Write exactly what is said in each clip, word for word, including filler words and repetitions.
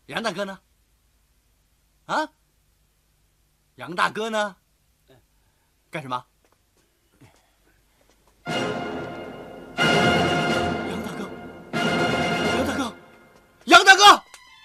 杨大哥呢？啊？杨大哥呢？干什么？杨大哥，杨大哥，杨大哥，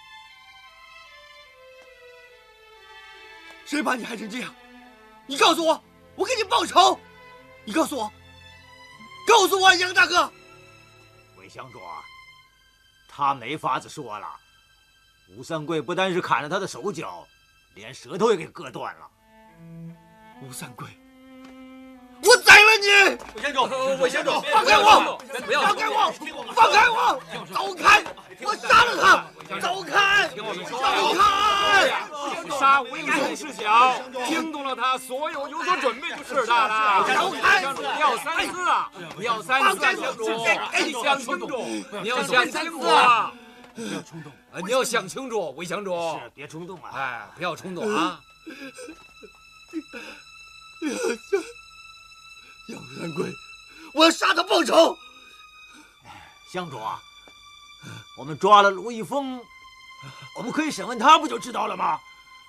谁把你害成这样？你告诉我，我给你报仇！你告诉我，告诉我，杨大哥。 韦香主，他没法子说了。吴三桂不单是砍了他的手脚，连舌头也给割断了。 吴三桂，我宰了你！ 韦香主，韦香主， 放开我！ 不要， 放开我！放开我！走开！我杀了他！走开！ 听我们说， 走开！ 杀吴英雄事小，惊动了他所有有所准备的事大了。 走开！ 香主，不要三思啊！不要三思啊，香主！你想清楚，你要想清楚啊！ 不要冲动， 你要想清楚，韦香主。 是，别冲动啊！ 哎，不要冲动啊！ 杨三桂，我要杀他报仇！ 香主啊，我们抓了卢一峰，我们可以审问他，不就知道了吗？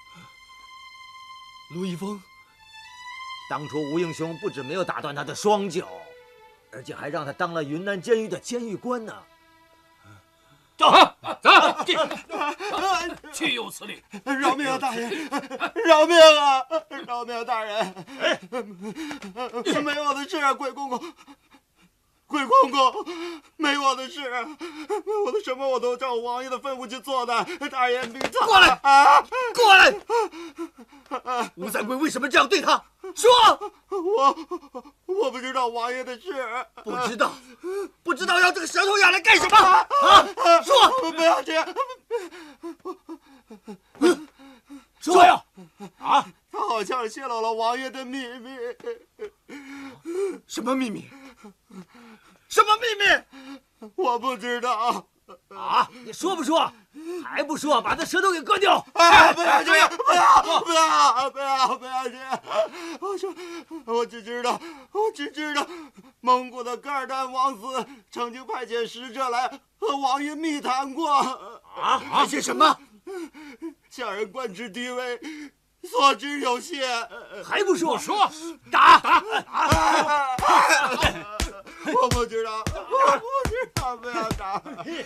卢一峰， 当初吴英雄不止没有打断他的双脚，而且还让他当了云南监狱的监狱官呢。 走，走，进，岂有此理！ 饶命啊，大人！饶命啊！饶命啊，大人！没我的事啊，鬼公公，鬼公公，没我的事，我的什么我都照王爷的吩咐去做的。大人，别走！过来啊！过来！吴三桂为什么这样对他？说！我我不知道王爷的事，不知道，不知道要这个舌头痒来干什么？啊！说！不要这样！说呀！啊！他好像泄露了王爷的秘密。什么秘密？什么秘密？我不知道。 啊！你说不说？还不说，把他舌头给割掉！ 啊！不要这样！不要！不要！不要！不要这样！我说，我只知道，我只知道，蒙古的噶尔丹王子曾经派遣使者来和王爷密谈过。啊！谈些什么？小人官职低微，所知有限。 还不说？ 说， 打打！ 我不知道，我不知道，不要打！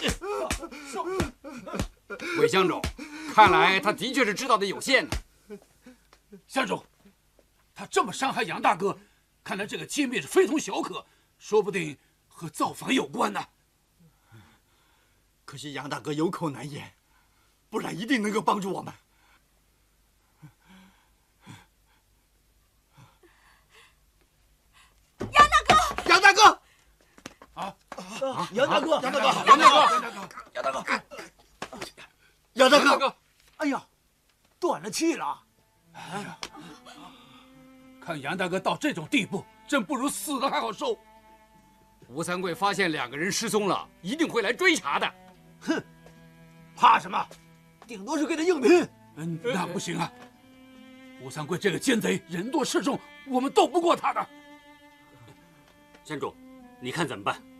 韦香主，看来他的确是知道的有限呢。 香主，他这么伤害杨大哥，看来这个歼灭是非同小可，说不定和造反有关呢。 可惜杨大哥有口难言，不然一定能够帮助我们。 杨大哥， 杨大哥。 啊！ 杨大哥， 杨大哥， 杨大哥， 杨大哥，杨大哥， 哎呀，断了气了！ 哎呀，看杨大哥到这种地步，真不如死了还好受。 吴三桂发现两个人失踪了，一定会来追查的。 哼，怕什么？顶多是给他硬拼。 嗯，那不行啊！吴三桂这个奸贼人多势众，我们斗不过他的。 山主，你看怎么办？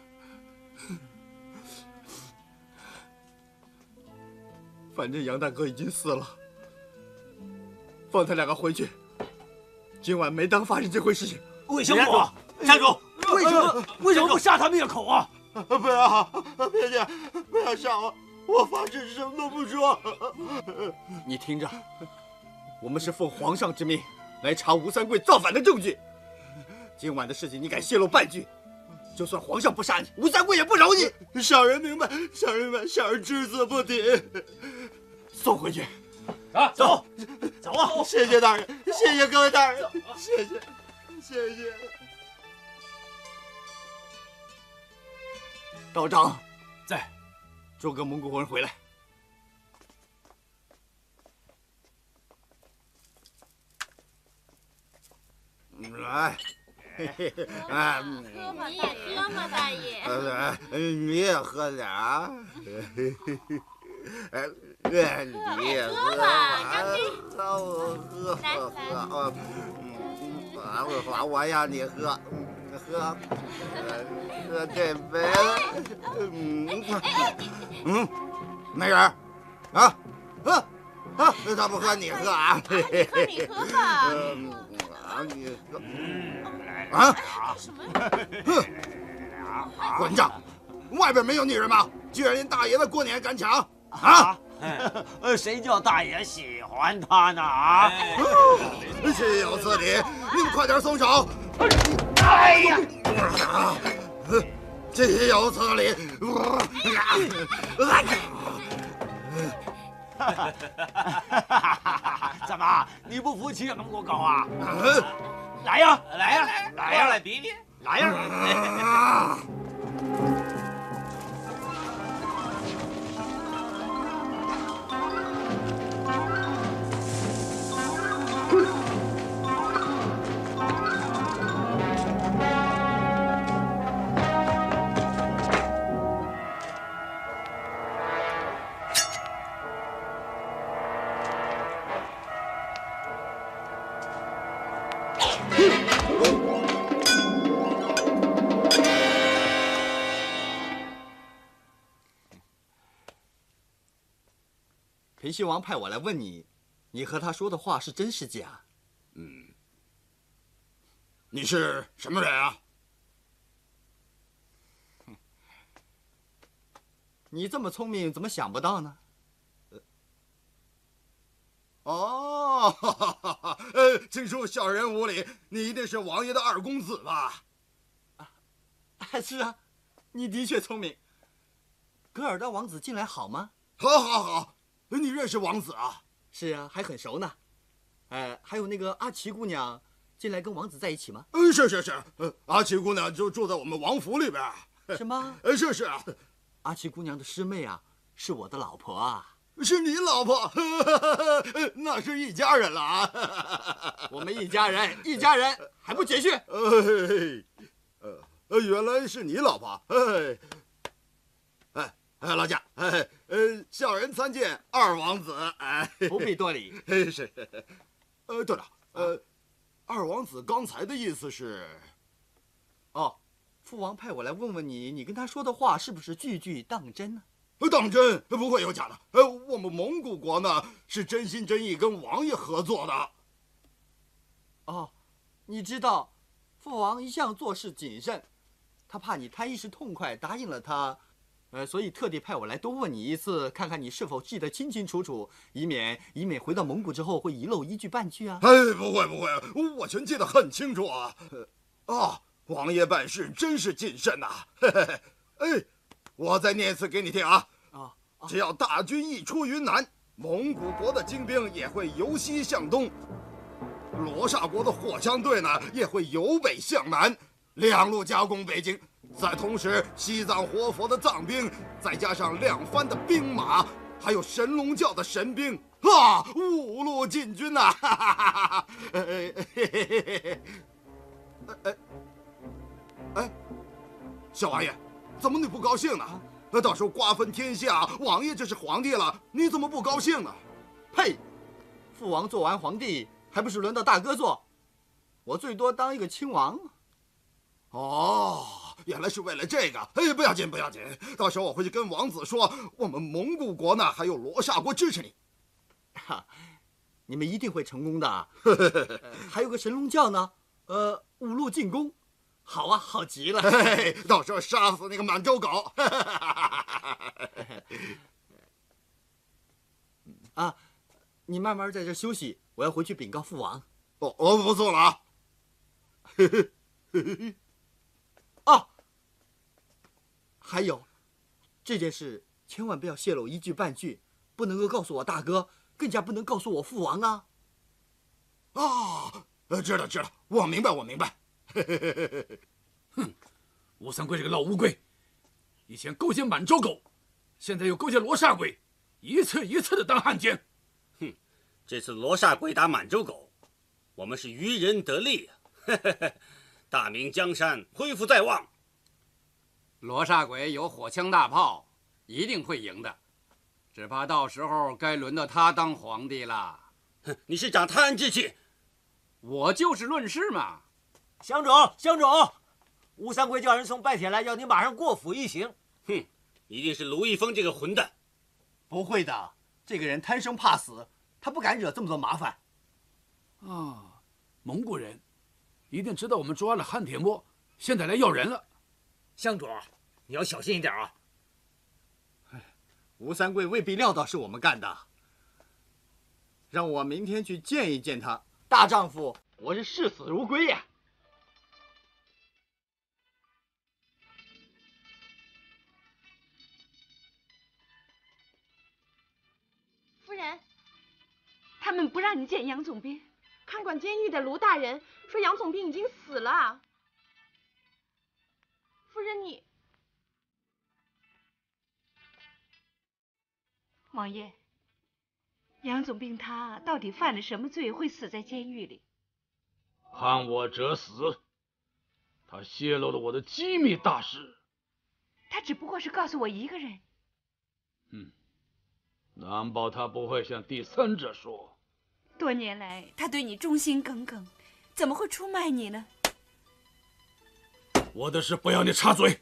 反正杨大哥已经死了，放他两个回去。今晚没当发生这回事情。 魏相主， 山主， 为什么为什么不杀他灭口啊？ 不要，别介，不要杀我！我发誓什么都不说。你听着，我们是奉皇上之命来查吴三桂造反的证据。今晚的事情你敢泄露半句，就算皇上不杀你，吴三桂也不饶你。小人明白，小人明白，小人只字不提。送回去。 啊， 走，走啊！ 谢谢大人，谢谢各位大人，谢谢，谢谢。道长在， 捉个蒙古魂回来。来。 啊，喝嘛，大爷，喝嘛，大爷。 呃，你也喝点啊。哎，你也喝吧，喝我喝喝喝，嗯，啊，我我让你喝，喝，喝这杯，嗯嗯，没人， 啊啊啊！他不喝你喝啊！ 你喝你喝吧。 啊你啊？什么？ 哼！混账！外边没有女人吗？居然连大爷的过年敢抢啊！ 呃，谁叫大爷喜欢他呢？啊！ 岂有此理！你们快点松手！ 哎呀！ 岂有此理！ 怎么，你不服气蒙古狗啊？ 嗯、 来呀， 来呀， 来呀， 来比比， 来呀！ 啊裴西王派我来问你，你和他说的话是真是假？ 嗯，你是什么人啊？ 你这么聪明，怎么想不到呢？ 哦，哈哈哈哈呃，听说小人无礼，你一定是王爷的二公子吧？ 啊，是啊，你的确聪明。格尔达王子近来好吗？ 好，好，好，你认识王子啊？ 是啊，还很熟呢。呃，还有那个阿奇姑娘，近来跟王子在一起吗？ 嗯，是是是，呃，阿奇姑娘就住在我们王府里边。 什么？ 呃，是是啊， 阿奇姑娘的师妹啊，是我的老婆啊。 是你老婆，那是一家人了啊！ 我们一家人，一家人还不解释？ 哎，呃，原来是你老婆，哎，哎，哎，老贾，哎，呃，小人参见二王子，哎， 不必多礼。 是，呃，对了，呃，二王子刚才的意思是， 哦，父王派我来问问你，你跟他说的话是不是句句当真呢？ 当真，不会有假的。呃，我们蒙古国呢是真心真意跟王爷合作的。 哦，你知道，父王一向做事谨慎，他怕你贪一时痛快答应了他，呃，所以特地派我来多问你一次，看看你是否记得清清楚楚，以免以免回到蒙古之后会遗漏一句半句啊。 哎，不会不会，我全记得很清楚啊。啊，王爷办事真是谨慎呐、啊。哎，我再念一次给你听啊。 啊， 只要大军一出云南，蒙古国的精兵也会由西向东，罗刹国的火枪队呢也会由北向南，两路夹攻北京。再同时，西藏活佛的藏兵，再加上两番的兵马，还有神龙教的神兵，啊，五路进军呐！哈哈哈哈哎哎哎，小王爷，怎么你不高兴呢？那到时候瓜分天下，王爷就是皇帝了，你怎么不高兴呢？ 呸！父王做完皇帝，还不是轮到大哥做？我最多当一个亲王。 哦，原来是为了这个。哎，不要紧，不要紧，到时候我会去跟王子说，我们蒙古国呢还有罗刹国支持你。 哈，你们一定会成功的。呃、还有个神龙教呢，呃，五路进攻。好啊，好极了！ 嘿，到时候杀死那个满洲狗！ 啊，你慢慢在这休息，我要回去禀告父王。 哦，我不送了啊！ 啊，还有，这件事千万不要泄露一句半句，不能够告诉我大哥，更加不能告诉我父王啊！ 啊，知道知道，我明白我明白。 哼，吴三桂这个老乌龟，以前勾结满洲狗，现在又勾结罗刹鬼，一次一次的当汉奸。 哼，这次罗刹鬼打满洲狗，我们是渔人得利啊！大明江山恢复在望。 罗刹鬼有火枪大炮，一定会赢的，只怕到时候该轮到他当皇帝了。 哼，你是长贪之气， 我就事论事嘛。 乡主，乡主，吴三桂叫人送拜帖来，要你马上过府一行。 哼，一定是卢一峰这个混蛋。 不会的， 这个人贪生怕死，他不敢惹这么多麻烦。 啊，蒙古人一定知道我们抓了汉铁木，现在来要人了。 乡主，你要小心一点啊！ 吴三桂未必料到是我们干的，让我明天去见一见他。大丈夫，我是视死如归呀！ 夫人，他们不让你见杨总兵。看管监狱的卢大人说杨总兵已经死了。夫人你， 王爷，杨总兵他到底犯了什么罪，会死在监狱里？ 判我者死。他泄露了我的机密大事。 他只不过是告诉我一个人。 嗯，难保他不会向第三者说。 多年来，他对你忠心耿耿，怎么会出卖你呢？ 我的事不要你插嘴。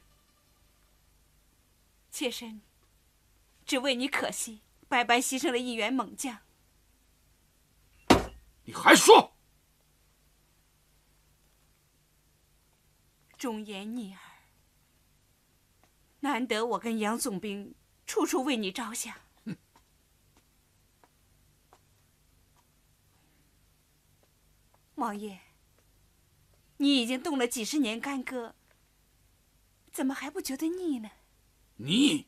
妾身只为你可惜，白白牺牲了一员猛将。 你还说？ 忠言逆耳，难得我跟杨总兵处处为你着想。王爷，你已经动了几十年干戈，怎么还不觉得腻呢？ 腻？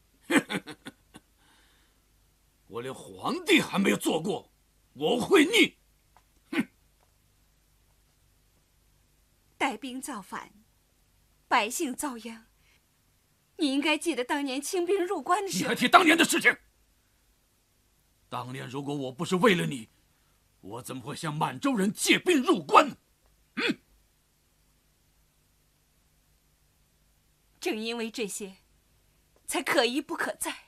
我连皇帝还没有做过，我会腻？哼！ 带兵造反，百姓遭殃，你应该记得当年清兵入关的时候。 你还提当年的事情？当年如果我不是为了你，我怎么会向满洲人借兵入关呢？嗯。 正因为这些，才可一不可再。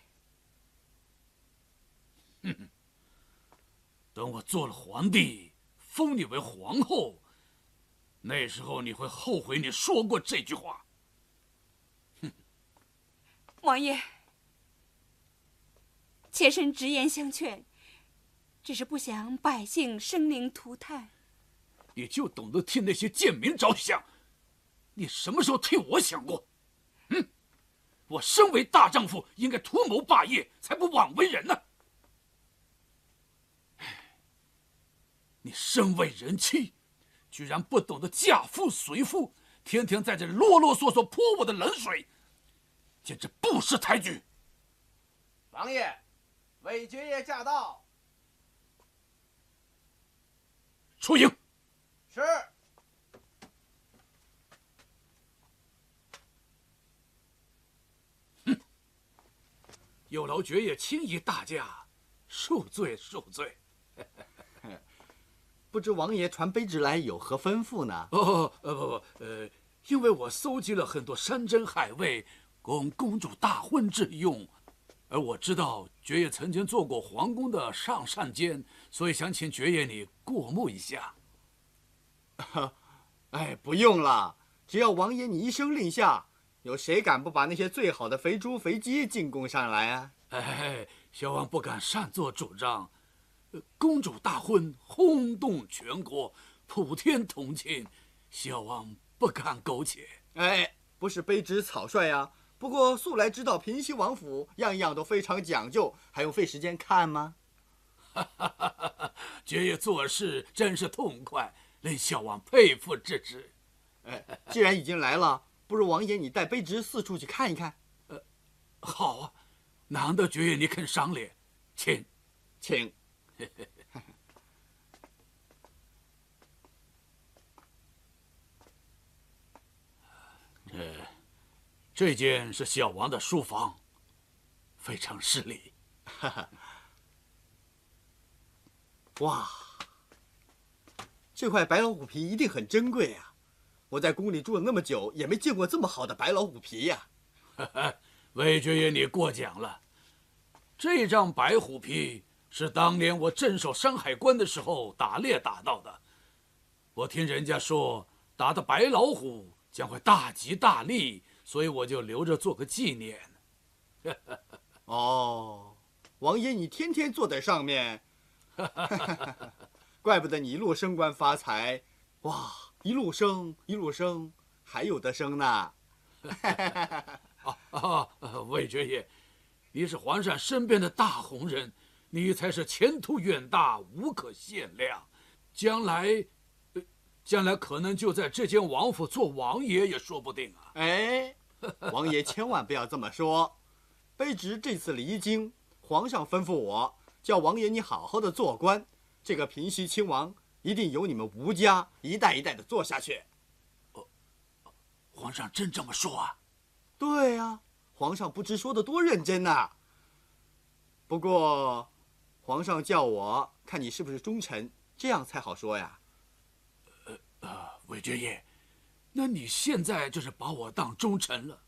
哼哼。等我做了皇帝，封你为皇后，那时候你会后悔你说过这句话。哼。 王爷，妾身直言相劝。只是不想百姓生灵涂炭。 你就懂得替那些贱民着想，你什么时候替我想过？嗯，我身为大丈夫，应该图谋霸业，才不枉为人呢。你身为人妻，居然不懂得嫁夫随夫，天天在这啰啰嗦嗦泼我的冷水，简直不识抬举。 王爷，韦爵爷驾到。 出营。 是。 哼！有劳爵爷亲议大驾，恕罪恕罪。 不知王爷传卑职来有何吩咐呢？ 哦，呃不不，呃，因为我搜集了很多山珍海味，供公主大婚之用，而我知道爵爷曾经做过皇宫的上膳监，所以想请爵爷你过目一下。 哎，不用了，只要王爷你一声令下，有谁敢不把那些最好的肥猪肥鸡进贡上来啊？ 哎，小王不敢擅作主张。公主大婚轰动全国，普天同庆，小王不敢苟且。 哎，不是卑职草率呀，不过素来知道平西王府样样都非常讲究，还用费时间看吗？ 哈哈哈哈！爵爷做事真是痛快，令小王佩服之至。 哎，既然已经来了，不如王爷你带卑职四处去看一看。 呃，好啊，难得爵爷你肯赏脸，请， 请。 这这间是小王的书房，非常失礼。 哇，这块白老虎皮一定很珍贵啊！我在宫里住了那么久，也没见过这么好的白老虎皮呀。 魏爵爷，你过奖了。这张白虎皮是当年我镇守山海关的时候打猎打到的。我听人家说打的白老虎将会大吉大利，所以我就留着做个纪念。 哦， 王爷你天天坐在上面，怪不得你一路升官发财，哇，一路升一路升，还有的升呢。 啊啊！魏爵爷，你是皇上身边的大红人，你才是前途远大，无可限量。将来，呃，将来可能就在这间王府做王爷也说不定啊！ 哎，王爷千万不要这么说。卑职这次离京，皇上吩咐我叫王爷你好好的做官，这个平西亲王一定由你们吴家一代一代的做下去。 呃，皇上真这么说啊？ 对呀、啊，皇上不知说的多认真呐、啊。不过，皇上叫我看你是不是忠臣，这样才好说呀。 呃呃，韦爵爷，那你现在就是把我当忠臣了。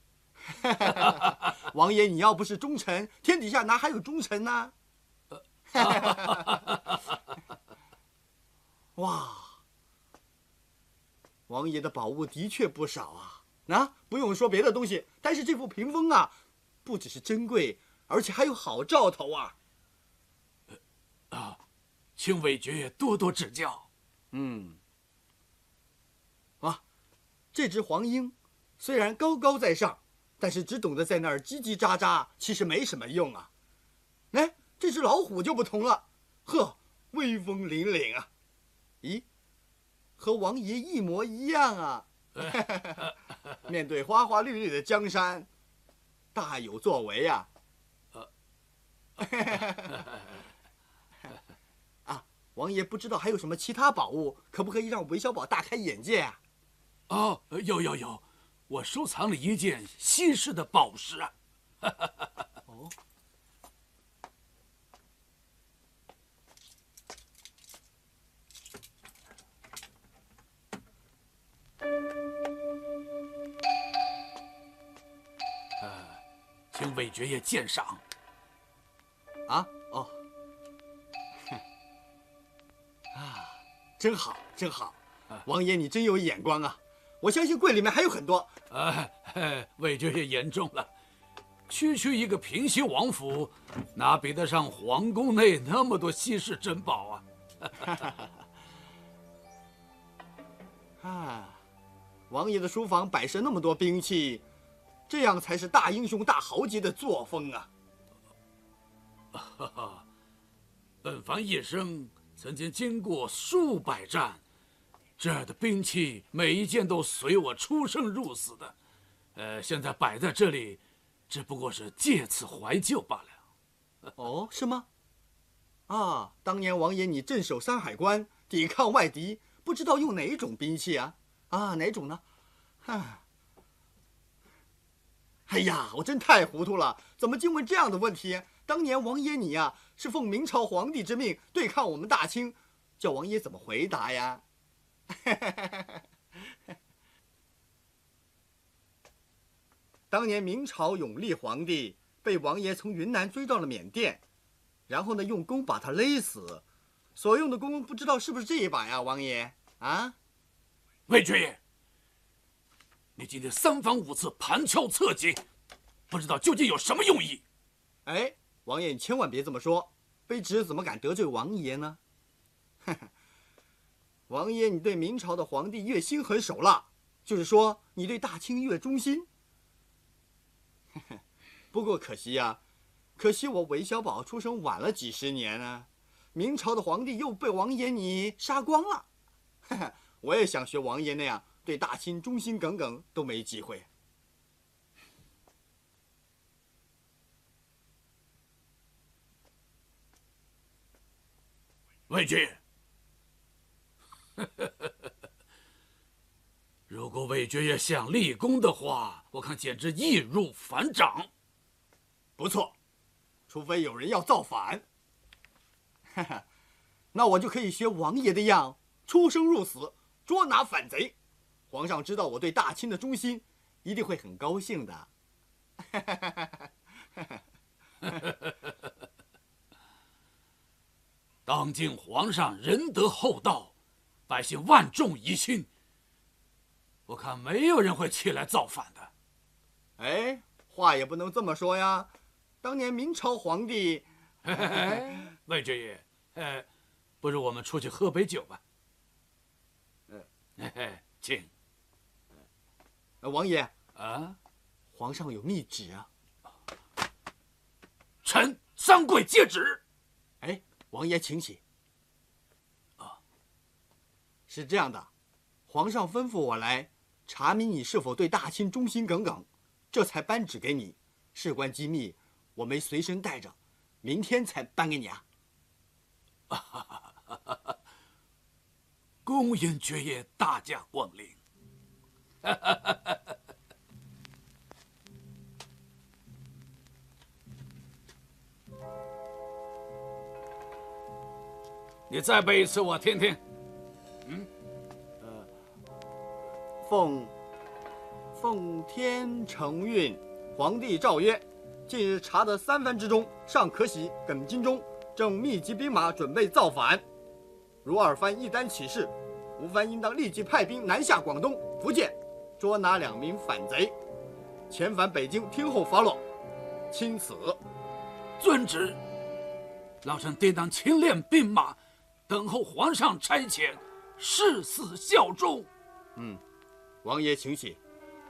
王爷，你要不是忠臣，天底下哪还有忠臣呢？哇，王爷的宝物的确不少啊！啊，不用说别的东西，但是这副屏风啊，不只是珍贵，而且还有好兆头啊！ 啊，请韦爵爷多多指教。 嗯，啊，这只黄莺虽然高高在上，但是只懂得在那儿叽叽喳喳，其实没什么用啊。哎，这只老虎就不同了，呵，威风凛凛啊！咦，和王爷一模一样啊！面对花花绿绿的江山，大有作为啊！啊，王爷不知道还有什么其他宝物，可不可以让韦小宝大开眼界啊？ 哦，有有有，我收藏了一件稀世的宝石啊！ 哦， 呃，请韦爵爷鉴赏。 啊，哦，啊，真好，真好，王爷你真有眼光啊！我相信柜里面还有很多。 哎，韦爵爷言重了，区区一个平西王府，哪比得上皇宫内那么多稀世珍宝啊！ 啊，王爷的书房摆设那么多兵器，这样才是大英雄大豪杰的作风啊！ 哈哈，本房一生曾经经过数百战，这儿的兵器每一件都随我出生入死的，呃，现在摆在这里，只不过是借此怀旧罢了。 哦，是吗？啊，当年王爷你镇守山海关，抵抗外敌，不知道用哪种兵器啊？啊，哪种呢？啊，哎呀，我真太糊涂了，怎么竟问这样的问题？当年王爷你呀、啊，是奉明朝皇帝之命对抗我们大清，叫王爷怎么回答呀？当年明朝永历皇帝被王爷从云南追到了缅甸，然后呢用弓把他勒死，所用的弓不知道是不是这一把呀，王爷啊？ 魏爵爷，你今天三番五次盘敲侧击，不知道究竟有什么用意？ 哎，王爷你千万别这么说，卑职怎么敢得罪王爷呢？王爷你对明朝的皇帝越心狠手辣，就是说你对大清越忠心。不过可惜呀、啊，可惜我韦小宝出生晚了几十年啊，明朝的皇帝又被王爷你杀光了。我也想学王爷那样对大清忠心耿耿，都没机会。 魏爵，如果魏爵爷想立功的话，我看简直易如反掌。 不错，除非有人要造反，那我就可以学王爷的样，出生入死，捉拿反贼。皇上知道我对大清的忠心，一定会很高兴的。 当今皇上仁德厚道，百姓万众一心，我看没有人会起来造反的。 哎，话也不能这么说呀。 当年明朝皇帝。 嘿嘿嘿，魏爵爷，呃，不如我们出去喝杯酒吧。 嗯， 嘿嘿，请。 呃，王爷啊， 皇上有密旨啊。 臣三跪接旨。 哎，王爷请起。 啊， 是这样的，皇上吩咐我来查明你是否对大清忠心耿耿，这才颁旨给你。事关机密，我没随身带着，明天才颁给你啊。 恭迎爵爷大驾光临。你再背一次，我听听。 嗯，呃，奉奉天承运，皇帝诏曰：近日查得三藩之中，尚可喜耿精忠正密集兵马准备造反。如二藩一旦起事，吾藩应当立即派兵南下广东、福建，捉拿两名反贼，遣返北京听候发落。钦此。 遵旨。老臣定当勤练兵马，等候皇上差遣，誓死效忠。 嗯，王爷请起。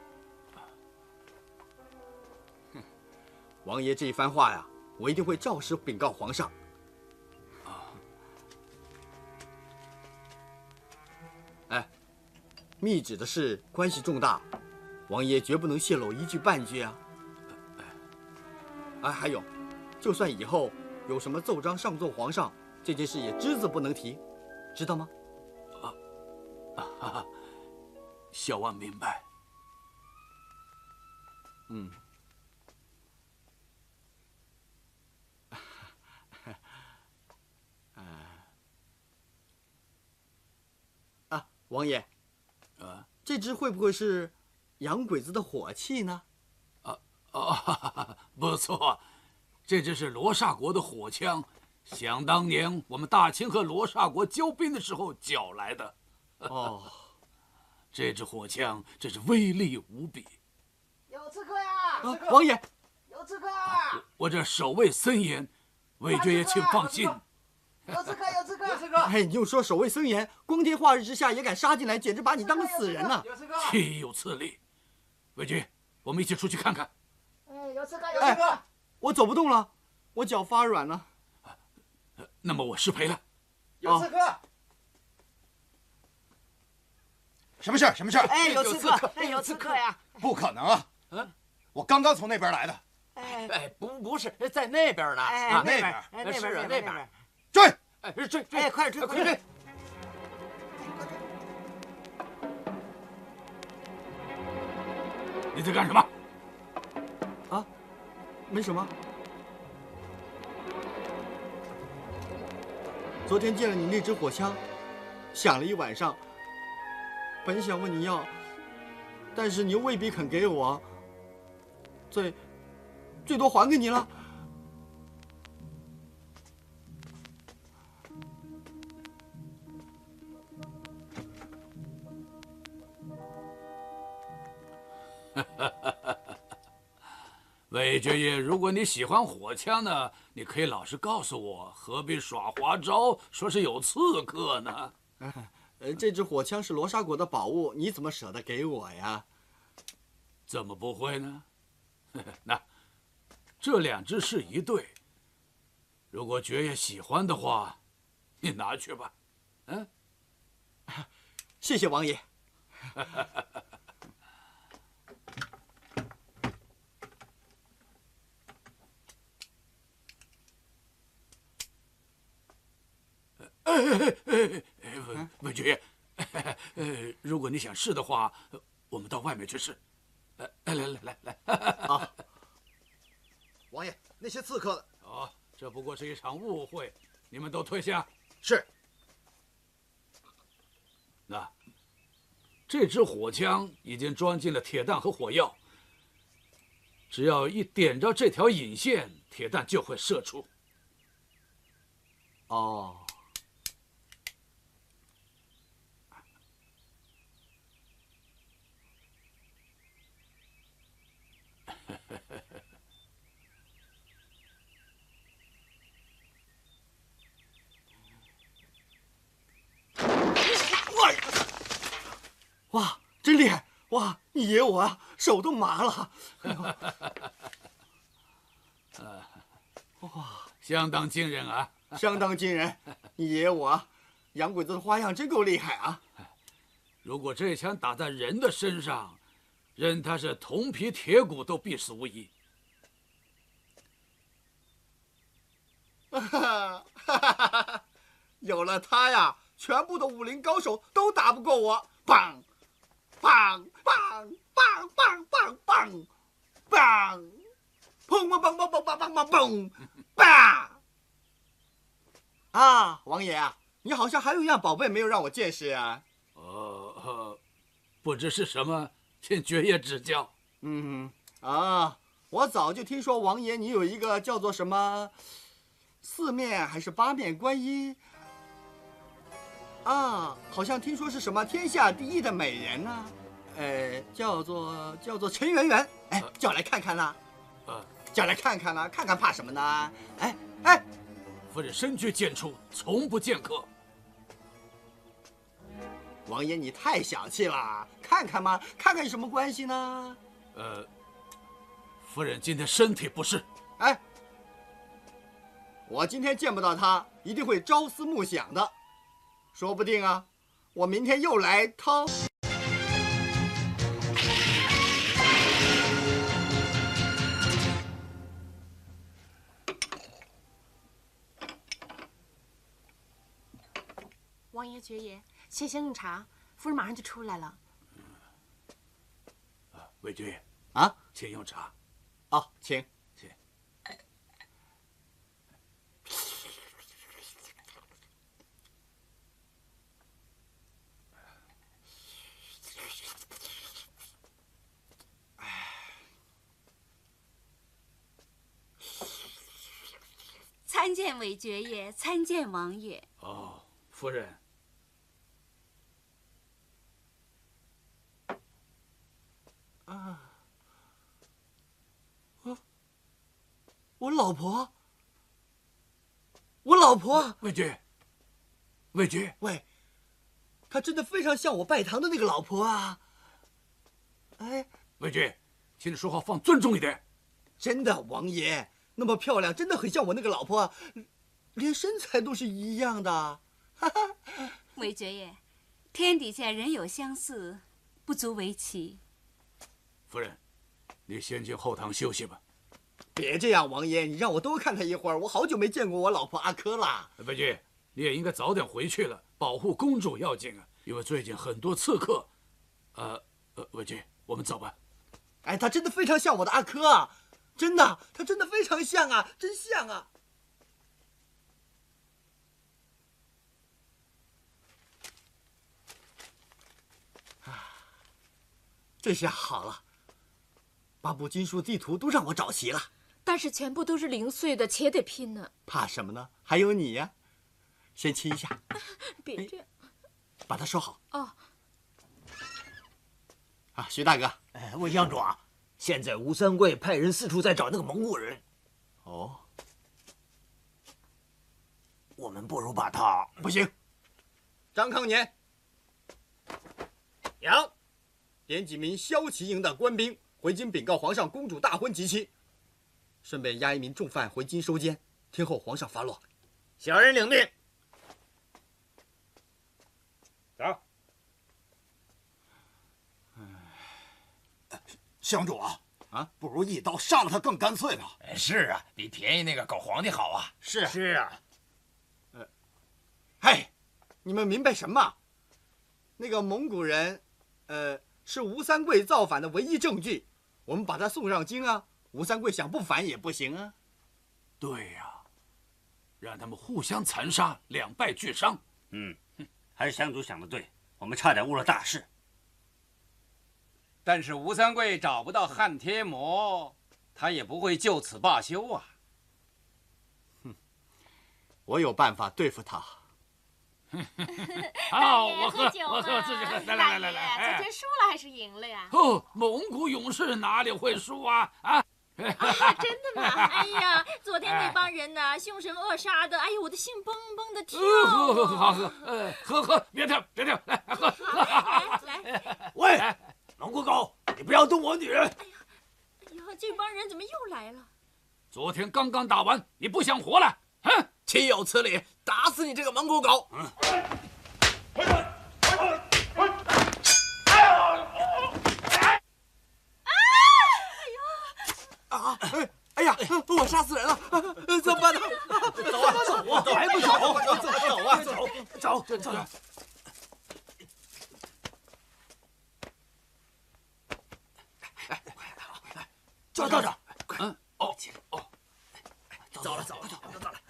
王爷这一番话呀，我一定会照实禀告皇上。啊，哎，密旨的事关系重大，王爷绝不能泄露一句半句啊。哎，还有，就算以后有什么奏章上奏皇上，这件事也只字不能提，知道吗？ 啊啊！小王明白。 嗯。啊，王爷， 啊， 这支会不会是洋鬼子的火器呢？ 啊啊，不错，这只是罗刹国的火枪，想当年我们大清和罗刹国交兵的时候缴来的。 哦， 这支火枪真是威力无比。 有刺客呀！ 啊，王爷， 有刺客啊！ 我这守卫森严，魏爵爷请放心。 有刺客，有刺客，有刺客！ 哎，你就说守卫森严，光天化日之下也敢杀进来，简直把你当死人呐！ 岂有此理！魏爵，我们一起出去看看。 哎，有刺客，有刺客！ 哎，我走不动了，我脚发软了。 那么我失陪了。 有刺客！ 什么事儿？什么事儿？ 哎，有刺客！哎，有刺客呀！ 不可能啊！嗯，我刚刚从那边来的。 哎哎，不不是在那边呢。 哎， 那边， 边， 那边， 是啊，那边。 追！ 哎，追追！ 哎，快追， 快追！ 你在干什么？ 啊，没什么。昨天见了你那支火枪，想了一晚上，本想问你要，但是你又未必肯给我，最最多还给你了。 魏爵爷，如果你喜欢火枪呢，你可以老实告诉我，何必耍花招，说是有刺客呢？ 呃，这支火枪是罗刹国的宝物，你怎么舍得给我呀？ 怎么不会呢？那这两支是一对，如果爵爷喜欢的话，你拿去吧。嗯， 谢谢王爷。 哎哎哎哎，魏魏爵爷，呃，如果你想试的话，我们到外面去试。来来来来来， 啊！王爷，那些刺客…… 哦，这不过是一场误会，你们都退下。 是。 那这支火枪已经装进了铁弹和火药，只要一点着这条引线，铁弹就会射出。 哦。 真厉害！哇，你爷我啊，手都麻了。哎呦哇，相当惊人啊！ 相当惊人，你爷我洋鬼子的花样真够厉害啊！ 如果这枪打在人的身上，任他是铜皮铁骨都必死无疑。 有了他呀，全部的武林高手都打不过我！棒，棒，棒，棒，棒，棒，棒，棒，砰砰砰砰砰砰砰砰砰，棒！啊，王爷啊，你好像还有一样宝贝没有让我见识啊。 呃呃，不知是什么，请爵爷指教。 嗯啊，我早就听说王爷你有一个叫做什么四面还是八面观音啊，好像听说是什么天下第一的美人呢、啊，呃，叫做叫做陈圆圆，哎，叫来看看啦， 呃， 叫来看看啦，看看怕什么呢？哎哎， 夫人深居简出，从不见客。 王爷你太小气了，看看嘛，看看有什么关系呢？ 呃，夫人今天身体不适。 哎，我今天见不到他，一定会朝思暮想的，说不定啊，我明天又来掏。 王爷、爵爷，先行用茶，夫人马上就出来了。 啊，韦爵爷啊， 请用茶。 哦，请。 请。 参见韦爵爷，参见王爷。 哦，夫人。 啊，我我老婆，我老婆， 魏爵，魏爵， 喂，她真的非常像我拜堂的那个老婆啊！哎， 魏爵，请你说话放尊重一点。 真的，王爷那么漂亮，真的很像我那个老婆啊，连身材都是一样的。哈哈， 韦爵爷，天底下人有相似，不足为奇。 夫人，你先进后堂休息吧。 别这样，王爷，你让我多看他一会儿。我好久没见过我老婆阿珂了。 魏爵，你也应该早点回去了，保护公主要紧啊！因为最近很多刺客。呃呃，魏爵，我们走吧。 哎，他真的非常像我的阿珂啊！真的，他真的非常像啊，真像啊！啊，这下好了。八部经书地图都让我找齐了， 但是全部都是零碎的，且得拼呢。 怕什么呢？还有你呀，先亲一下。 别这样， 把它收好。 哦。 啊，徐大哥， 哎，魏乡主啊，现在吴三桂派人四处在找那个蒙古人。 哦。 我们不如把他…… 不行。张康年， 杨， 点几名骁骑营的官兵。回京禀告皇上，公主大婚吉期，顺便押一名重犯回京收监，听候皇上发落。 小人领命。走。 乡主啊，啊，不如一刀杀了他更干脆吧？ 是啊，比便宜那个狗皇帝好啊。 是是啊。 呃，嘿，你们明白什么？那个蒙古人，呃。是吴三桂造反的唯一证据，我们把他送上京啊！吴三桂想不反也不行啊。 对呀、啊，让他们互相残杀，两败俱伤。 嗯，还是乡主想的对，我们差点误了大事。 但是吴三桂找不到汉天魔，他也不会就此罢休啊。 哼，我有办法对付他。 好，我喝，我喝，自己喝。来来来来来， 昨天输了还是赢了呀？ 哦，蒙古勇士哪里会输啊？啊， 啊，真的吗？哎呀，昨天那帮人呢，凶神恶煞的，哎呦，我的心蹦蹦的跳。 喝喝喝，好喝，呃，喝喝，别跳，别跳，来喝。 来来， 喂，蒙古狗，你不要动我女人！ 哎呀，哎呀，这帮人怎么又来了？ 昨天刚刚打完，你不想活了？哼， 岂有此理！打死你这个蒙古狗！嗯。 啊！哎呀，我杀死人了，怎么办呢？ 走啊，走啊，走还不走？走走啊，走走走。 哎，快来！ 叫道长， 嗯，哦哦， 走了走了走了走了。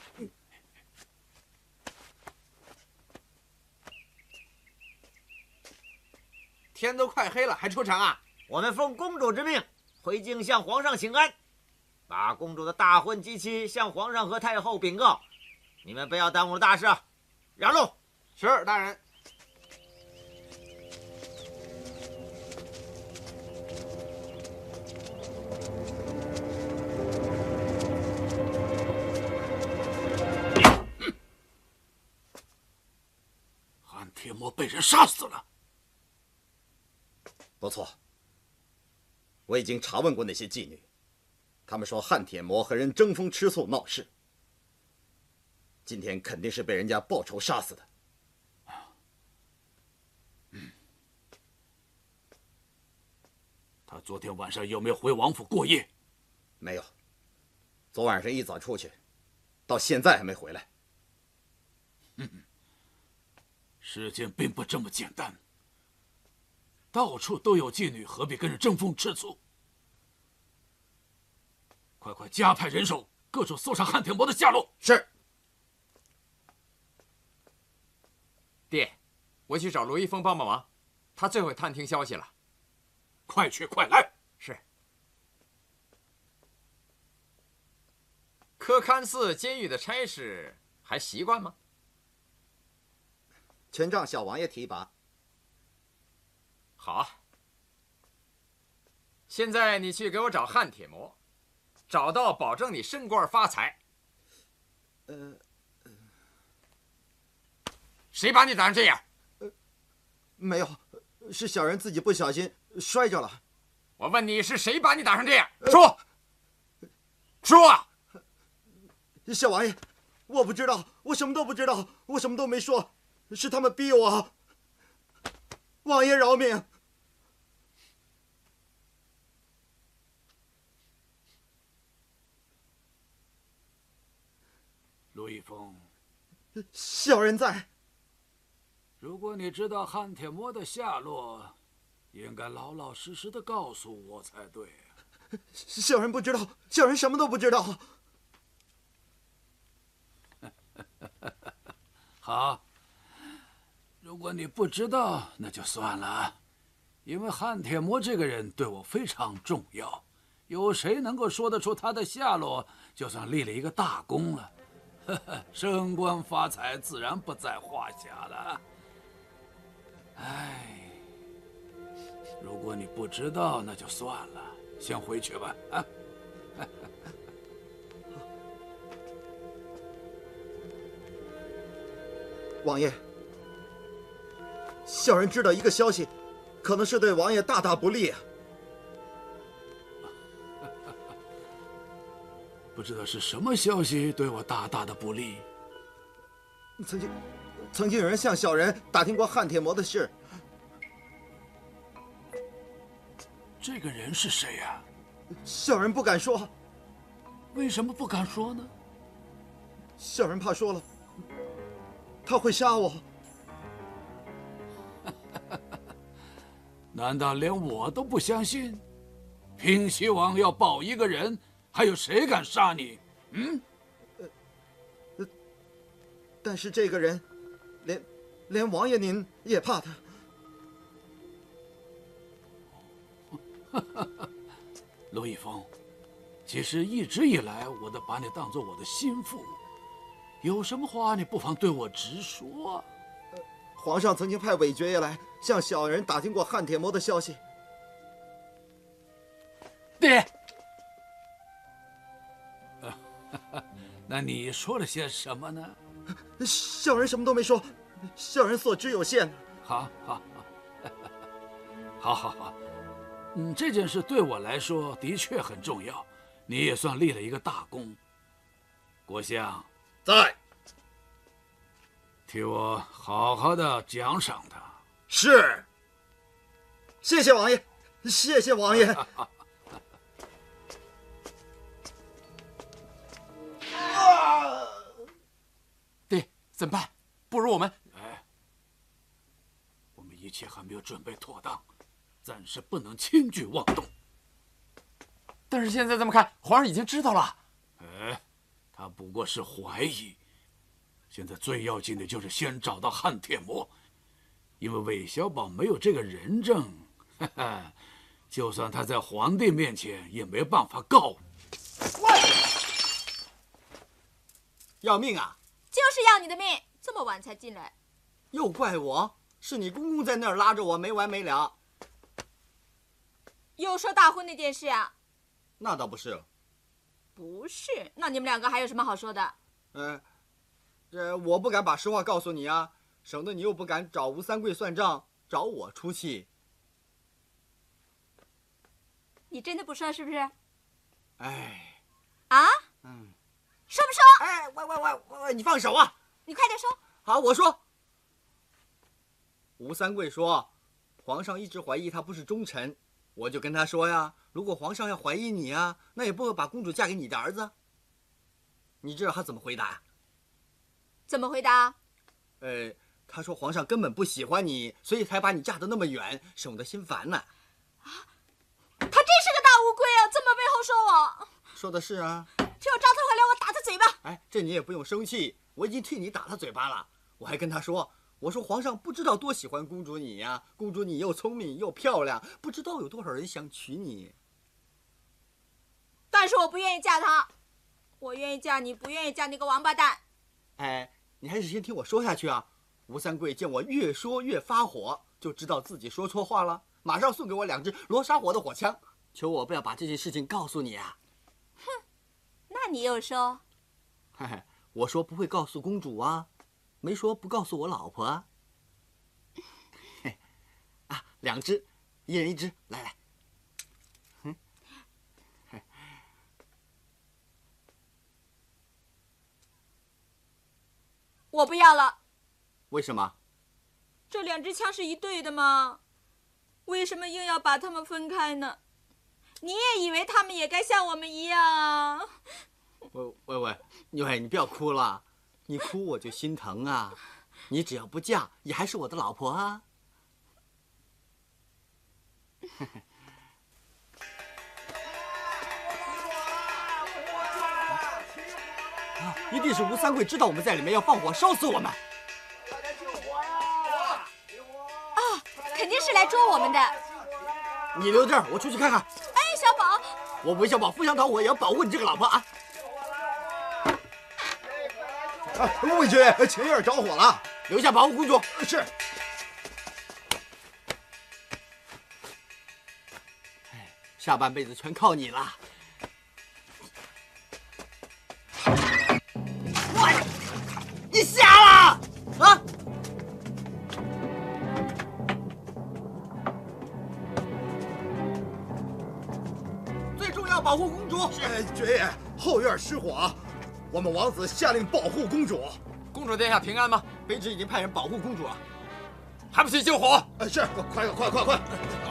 天都快黑了，还出城啊？ 我们奉公主之命，回京向皇上请安，把公主的大婚吉期向皇上和太后禀告。你们不要耽误了大事，让路。 是，大人。 汉铁魔被人杀死了。 不错，我已经查问过那些妓女，她们说汉铁魔和人争风吃醋闹事，今天肯定是被人家报仇杀死的。 嗯，他昨天晚上有没有回王府过夜？ 没有，昨晚上一早出去，到现在还没回来。 嗯，事情并不这么简单。到处都有妓女，何必跟人争风吃醋？快快加派人手，各处搜查汉铁魔的下落。 是。 爹，我去找卢一峰帮帮忙，他最会探听消息了。 快去快来。 是。科堪寺监狱的差事还习惯吗？ 全仗小王爷提拔。 好啊，现在你去给我找汉铁魔，找到保证你升官发财。 呃， 谁把你打成这样？ 呃，没有，是小人自己不小心摔着了。 我问你是谁把你打成这样？说，说啊！ 小王爷，我不知道，我什么都不知道，我什么都没说，是他们逼我。王爷饶命！ 卢一峰， 小人在。 如果你知道汉铁魔的下落，应该老老实实的告诉我才对。 小人不知道，小人什么都不知道。 好，如果你不知道，那就算了，因为汉铁魔这个人对我非常重要，有谁能够说得出他的下落，就算立了一个大功了。升官发财自然不在话下了。哎，如果你不知道，那就算了，先回去吧。啊。 王爷，小人知道一个消息，可能是对王爷大大不利啊。 不知道是什么消息对我大大的不利。 曾经，曾经有人向小人打听过汉铁魔的事。 这个人是谁呀？ 小人不敢说。 为什么不敢说呢？ 小人怕说了，他会杀我。 难道连我都不相信？平西王要保一个人，还有谁敢杀你？嗯？ 呃，呃，但是这个人，连连王爷您也怕他。 陆一峰，其实一直以来我都把你当做我的心腹，有什么话你不妨对我直说。 呃，皇上曾经派韦爵爷来向小人打听过汉铁魔的消息。 爹， 那你说了些什么呢？ 小人什么都没说，小人所知有限。 好，好，好，好，好，嗯，这件事对我来说的确很重要，你也算立了一个大功。国相在， 替我好好的奖赏他。 是，谢谢王爷，谢谢王爷。 爹，怎么办？不如我们…… 哎，我们一切还没有准备妥当，暂时不能轻举妄动。 但是现在这么看，皇上已经知道了。 哎，他不过是怀疑。现在最要紧的就是先找到汉铁魔，因为韦小宝没有这个人证，哈哈，就算他在皇帝面前也没办法告。 要命啊！ 就是要你的命，这么晚才进来。 又怪我，是你公公在那儿拉着我没完没了。 又说大婚那件事啊？ 那倒不是。 不是？那你们两个还有什么好说的？ 嗯，呃，我不敢把实话告诉你啊，省得你又不敢找吴三桂算账，找我出气。 你真的不说是不是？ 哎。 啊？ 嗯。 说不说？ 哎，喂喂喂喂，你放手啊！ 你快点说。 好，我说。吴三桂说，皇上一直怀疑他不是忠臣，我就跟他说呀，如果皇上要怀疑你啊，那也不会把公主嫁给你的儿子。你知道他怎么回答呀？ 怎么回答？ 呃，他说皇上根本不喜欢你，所以才把你嫁得那么远，省得心烦呢。 啊，他真是个大乌龟啊！这么背后说我。 说的是啊。 只有招他回来，我打他嘴巴。 哎，这你也不用生气，我已经替你打他嘴巴了。我还跟他说，我说皇上不知道多喜欢公主你呀、啊，公主你又聪明又漂亮，不知道有多少人想娶你。 但是我不愿意嫁他，我愿意嫁你，不愿意嫁那个王八蛋。 哎，你还是先听我说下去啊。吴三桂见我越说越发火，就知道自己说错话了，马上送给我两支罗沙火的火枪，求我不要把这件事情告诉你啊。 哼，那你又说？ 嘿嘿，我说不会告诉公主啊，没说不告诉我老婆啊。嘿，啊，两支，一人一支，来来。嗯，嘿， 我不要了。 为什么？ 这两支枪是一对的吗？为什么硬要把它们分开呢？你也以为他们也该像我们一样啊？ 喂喂喂，你喂，你不要哭了，你哭我就心疼啊。你只要不嫁，也还是我的老婆啊。啊，一定是吴三桂知道我们在里面，要放火烧死我们。 啊，肯定是来捉我们的。 你留这儿，我出去看看。 哎，小宝， 我韦小宝赴汤蹈火也要保护你这个老婆啊！ 啊，魏爵爷，前院着火了， 留下保护公主。 是。 哎，下半辈子全靠你了。我，你瞎了啊！最重要，保护公主。 是，爵爷，后院失火，我们王子下令保护公主。 公主殿下平安吗？ 卑职已经派人保护公主了， 还不去救火？ 呃，是，快快快快快！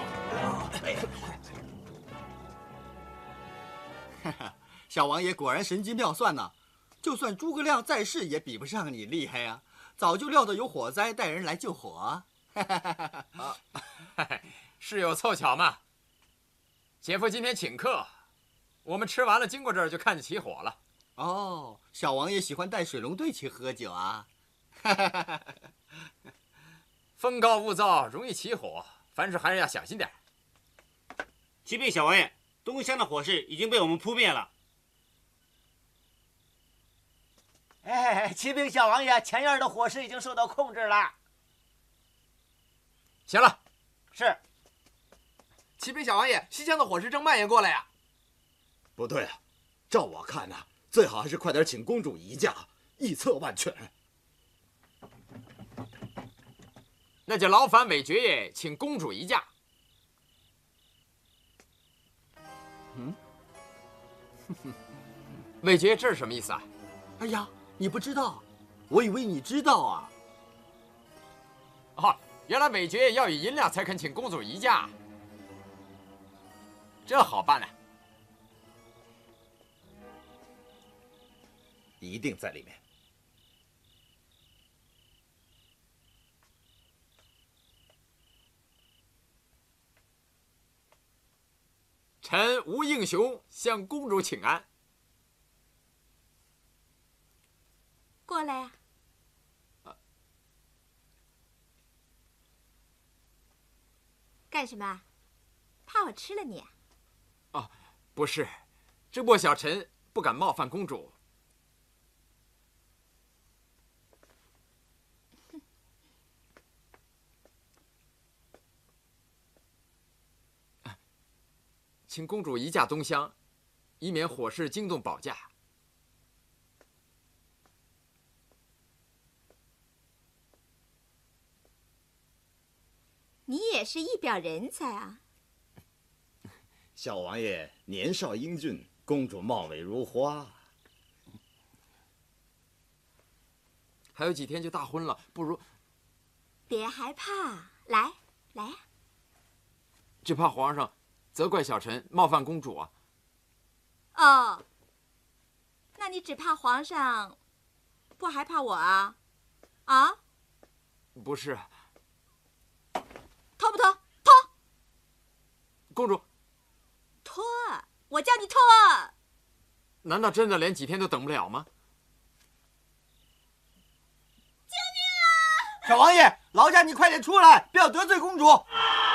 小王爷果然神机妙算呢，就算诸葛亮在世也比不上你厉害呀！早就料到有火灾，带人来救火。 啊，是有凑巧嘛。姐夫今天请客，我们吃完了经过这儿就看见起火了。 哦，小王爷喜欢带水龙队去喝酒啊？ 风高物燥，容易起火，凡事还是要小心点。 启禀小王爷，东乡的火势已经被我们扑灭了。 哎，启禀小王爷，前院的火势已经受到控制了。 行了。 是。 启禀小王爷，西厢的火势正蔓延过来呀。 不对啊，照我看呐、啊， 最好还是快点请公主移驾，一策万全。 那就劳烦韦爵爷请公主一驾。 嗯， 韦爵爷，这是什么意思啊？ 哎呀，你不知道，我以为你知道啊。 哦，原来韦爵爷要有银两才肯请公主一驾，这好办呢、啊。 一定在里面。 臣吴应雄向公主请安。 过来呀、 啊！ 干什么？怕我吃了你？ 啊，不是，这不小臣不敢冒犯公主。请公主移驾东乡，以免火势惊动保驾。 你也是一表人才啊！ 小王爷年少英俊，公主貌美如花。 还有几天就大婚了，不如…… 别害怕，来来呀、啊！ 只怕皇上责怪小臣冒犯公主啊！ 哦，那你只怕皇上，不害怕我啊？啊？ 不是。 脱不脱？脱！ 公主， 脱！我叫你脱！ 难道真的连几天都等不了吗？ 救命啊！ 小王爷，劳驾你快点出来，不要得罪公主。